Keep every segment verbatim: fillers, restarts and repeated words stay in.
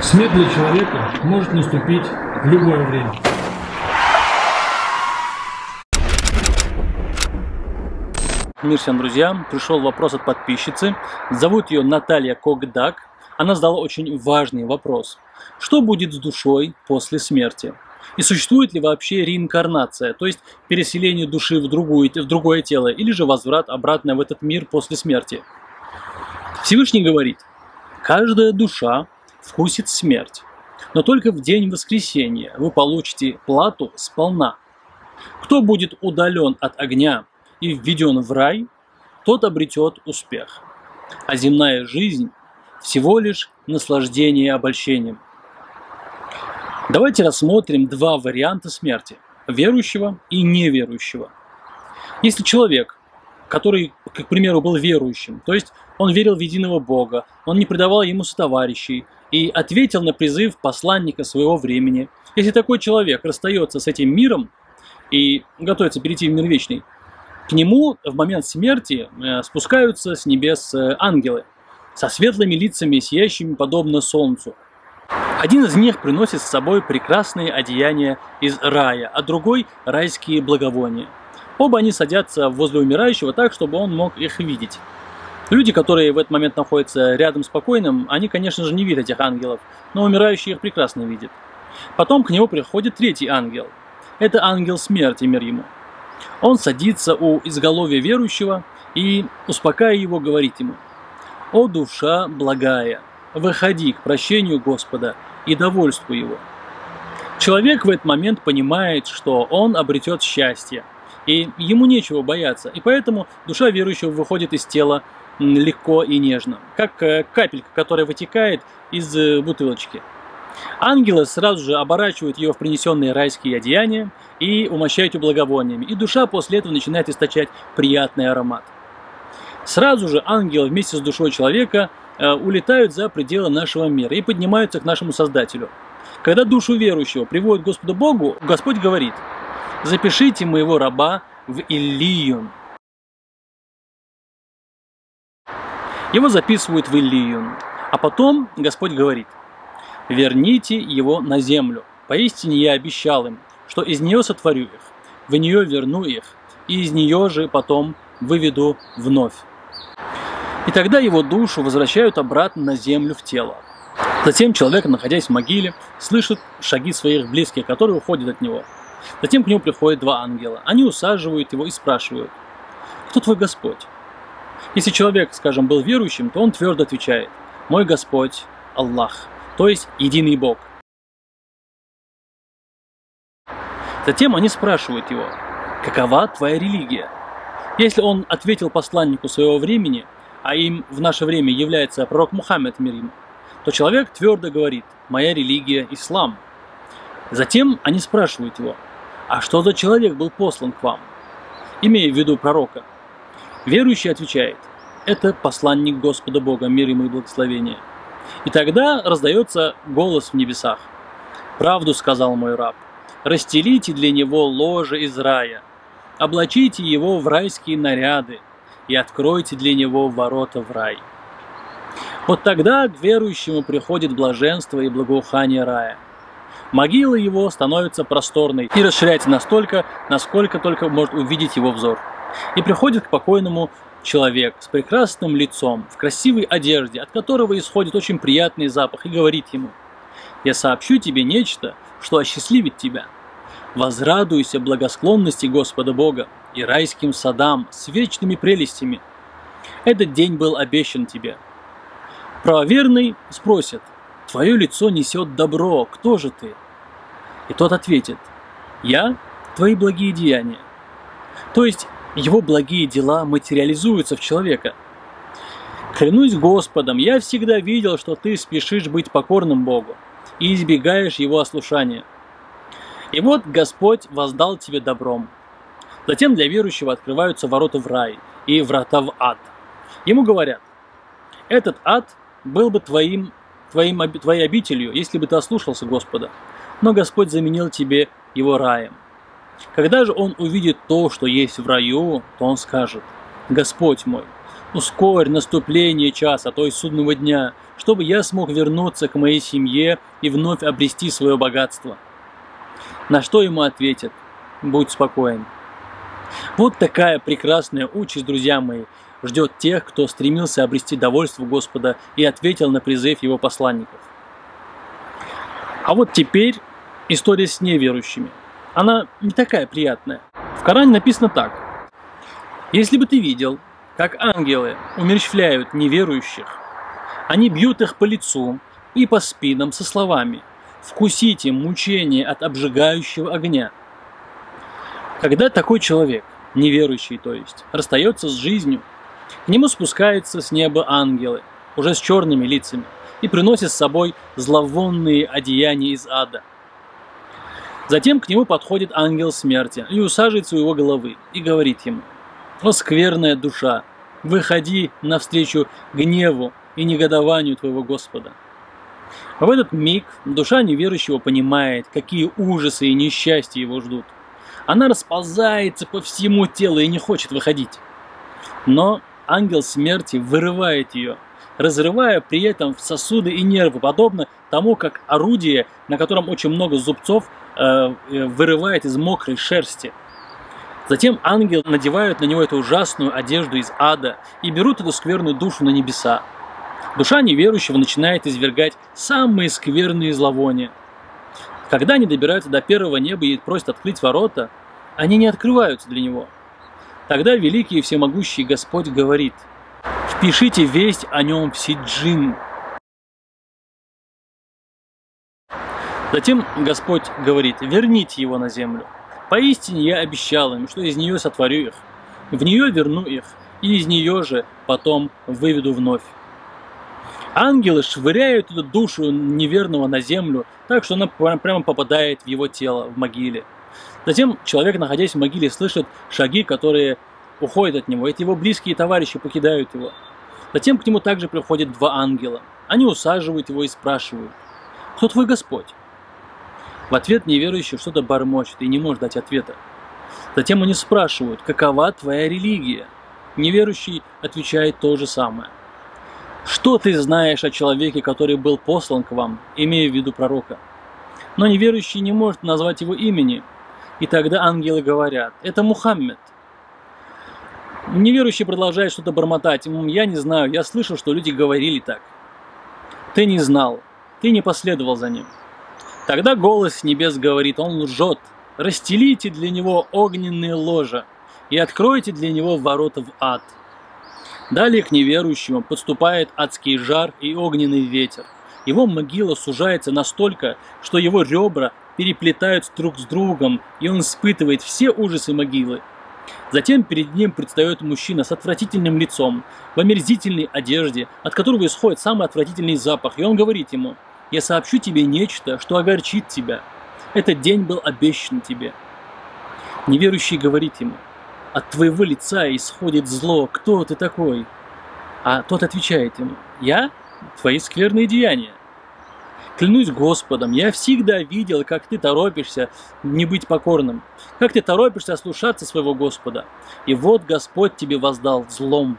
Смерть для человека может наступить в любое время. Мир всем, друзья! Пришел вопрос от подписчицы. Зовут ее Наталья Когдак. Она задала очень важный вопрос. Что будет с душой после смерти? И существует ли вообще реинкарнация, то есть переселение души в, другую, в другое тело, или же возврат обратно в этот мир после смерти? Всевышний говорит: каждая душа вкусит смерть, но только в день воскресения вы получите плату сполна. Кто будет удален от огня и введен в рай, тот обретет успех. А земная жизнь всего лишь наслаждение обольщением. Давайте рассмотрим два варианта смерти – верующего и неверующего. Если человек, который, к примеру, был верующим, то есть он верил в единого Бога, он не предавал ему сотоварищей и ответил на призыв посланника своего времени, если такой человек расстается с этим миром и готовится перейти в мир вечный, к нему в момент смерти спускаются с небес ангелы со светлыми лицами, сияющими подобно солнцу. Один из них приносит с собой прекрасные одеяния из рая, а другой – райские благовония. Оба они садятся возле умирающего так, чтобы он мог их видеть. Люди, которые в этот момент находятся рядом с покойным, они, конечно же, не видят этих ангелов, но умирающий их прекрасно видит. Потом к нему приходит третий ангел. Это ангел смерти, мир ему. Он садится у изголовья верующего и, успокаивая его, говорит ему: «О душа благая, выходи к прощению Господа и довольствуй его». Человек в этот момент понимает, что он обретет счастье, и ему нечего бояться, и поэтому душа верующего выходит из тела легко и нежно, как капелька, которая вытекает из бутылочки. Ангелы сразу же оборачивают ее в принесенные райские одеяния и умощают ее благовониями, и душа после этого начинает источать приятный аромат. Сразу же ангелы вместе с душой человека э, улетают за пределы нашего мира и поднимаются к нашему Создателю. Когда душу верующего приводят к Господу Богу, Господь говорит: «Запишите моего раба в Иллиюн». Его записывают в Иллиюн, а потом Господь говорит: «Верните его на землю. Поистине я обещал им, что из нее сотворю их, в нее верну их, и из нее же потом выведу вновь». И тогда его душу возвращают обратно на землю в тело. Затем человек, находясь в могиле, слышит шаги своих близких, которые уходят от него. Затем к нему приходят два ангела. Они усаживают его и спрашивают: «Кто твой Господь?» Если человек, скажем, был верующим, то он твердо отвечает: «Мой Господь – Аллах», то есть единый Бог. Затем они спрашивают его: «Какова твоя религия?» Если он ответил посланнику своего времени, а им в наше время является пророк Мухаммед, мир ему, то человек твердо говорит: «Моя религия – ислам». Затем они спрашивают его: «А что за человек был послан к вам?» Имея в виду пророка. Верующий отвечает: «Это посланник Господа Бога, мир ему и благословение». И тогда раздается голос в небесах: «Правду сказал мой раб, расстелите для него ложе из рая, облачите его в райские наряды и откройте для него ворота в рай». Вот тогда к верующему приходит блаженство и благоухание рая. Могила его становится просторной и расширяется настолько, насколько только может увидеть его взор. И приходит к покойному человек с прекрасным лицом, в красивой одежде, от которого исходит очень приятный запах, и говорит ему: «Я сообщу тебе нечто, что осчастливит тебя. Возрадуйся благосклонности Господа Бога и райским садам с вечными прелестями. Этот день был обещан тебе». Правоверный спросит: «Твое лицо несет добро, кто же ты?» И тот ответит: «Я – твои благие деяния». То есть его благие дела материализуются в человека. «Клянусь Господом, я всегда видел, что ты спешишь быть покорным Богу и избегаешь его ослушания. И вот Господь воздал тебе добром». Затем для верующего открываются ворота в рай и врата в ад. Ему говорят: «Этот ад был бы твоим, твоим, твоей обителью, если бы ты ослушался Господа, но Господь заменил тебе его раем». Когда же он увидит то, что есть в раю, то он скажет: «Господь мой, ускорь наступление часа, то есть судного дня, чтобы я смог вернуться к моей семье и вновь обрести свое богатство. На что ему ответят: будь спокоен. Вот такая прекрасная участь, друзья мои, ждет тех, кто стремился обрести довольство Господа и ответил на призыв его посланников. А вот теперь история с неверующими. Она не такая приятная. В Коране написано так: если бы ты видел, как ангелы умерщвляют неверующих, они бьют их по лицу и по спинам со словами: вкусите мучение от обжигающего огня. Когда такой человек, неверующий то есть, расстается с жизнью, к нему спускаются с неба ангелы, уже с черными лицами, и приносят с собой зловонные одеяния из ада. Затем к нему подходит ангел смерти и усаживается у его головы и говорит ему: «О, скверная душа, выходи навстречу гневу и негодованию твоего Господа». В этот миг душа неверующего понимает, какие ужасы и несчастья его ждут. Она расползается по всему телу и не хочет выходить. Но ангел смерти вырывает ее, разрывая при этом сосуды и нервы, подобно тому, как орудие, на котором очень много зубцов, э, вырывает из мокрой шерсти. Затем ангел надевают на него эту ужасную одежду из ада и берут эту скверную душу на небеса. Душа неверующего начинает извергать самые скверные зловония. Когда они добираются до первого неба и просят открыть ворота, они не открываются для него. Тогда великий и всемогущий Господь говорит: «Впишите весть о нем в Сиджин». Затем Господь говорит: «Верните его на землю. Поистине я обещал им, что из нее сотворю их, в нее верну их, и из нее же потом выведу вновь». Ангелы швыряют эту душу неверного на землю, так что она прямо попадает в его тело, в могиле. Затем человек, находясь в могиле, слышит шаги, которые уходят от него. Эти его близкие товарищи покидают его. Затем к нему также приходят два ангела. Они усаживают его и спрашивают: «Кто твой Господь?» В ответ неверующий что-то бормочет и не может дать ответа. Затем они спрашивают: «Какова твоя религия?» Неверующий отвечает то же самое. «Что ты знаешь о человеке, который был послан к вам, имея в виду пророка?» Но неверующий не может назвать его имени. И тогда ангелы говорят: «Это Мухаммед». Неверующий продолжает что-то бормотать: «Я не знаю, я слышал, что люди говорили так». «Ты не знал, ты не последовал за ним». Тогда голос с небес говорит: «Он лжет, расстелите для него огненные ложа и откройте для него ворота в ад». Далее к неверующему подступает адский жар и огненный ветер. Его могила сужается настолько, что его ребра переплетаются друг с другом, и он испытывает все ужасы могилы. Затем перед ним предстает мужчина с отвратительным лицом, в омерзительной одежде, от которого исходит самый отвратительный запах, и он говорит ему: «Я сообщу тебе нечто, что огорчит тебя. Этот день был обещан тебе». Неверующий говорит ему: «От твоего лица исходит зло, кто ты такой?» А тот отвечает ему: «Я? Твои скверные деяния. Клянусь Господом, я всегда видел, как ты торопишься не быть покорным, как ты торопишься ослушаться своего Господа, и вот Господь тебе воздал злом».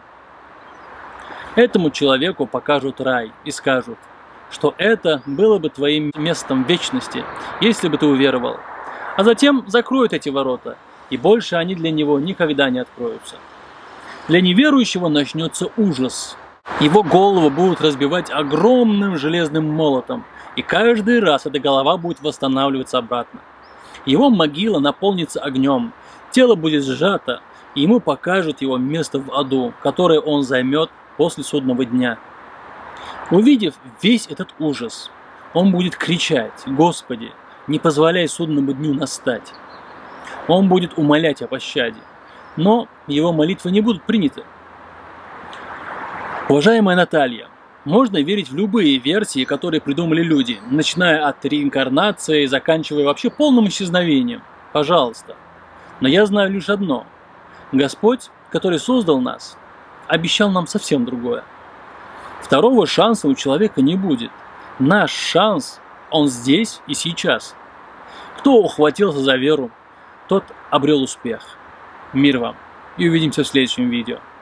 Этому человеку покажут рай и скажут, что это было бы твоим местом вечности, если бы ты уверовал. А затем закроют эти ворота, и больше они для него никогда не откроются. Для неверующего начнется ужас. Его голову будут разбивать огромным железным молотом, и каждый раз эта голова будет восстанавливаться обратно. Его могила наполнится огнем, тело будет сжато, и ему покажут его место в аду, которое он займет после судного дня. Увидев весь этот ужас, он будет кричать: «Господи, не позволяй судному дню настать». Он будет умолять о пощаде, но его молитвы не будут приняты. Уважаемая Наталья, можно верить в любые версии, которые придумали люди, начиная от реинкарнации и заканчивая вообще полным исчезновением. Пожалуйста. Но я знаю лишь одно. Господь, который создал нас, обещал нам совсем другое. Второго шанса у человека не будет. Наш шанс, он здесь и сейчас. Кто ухватился за веру, тот обрел успех. Мир вам. И увидимся в следующем видео.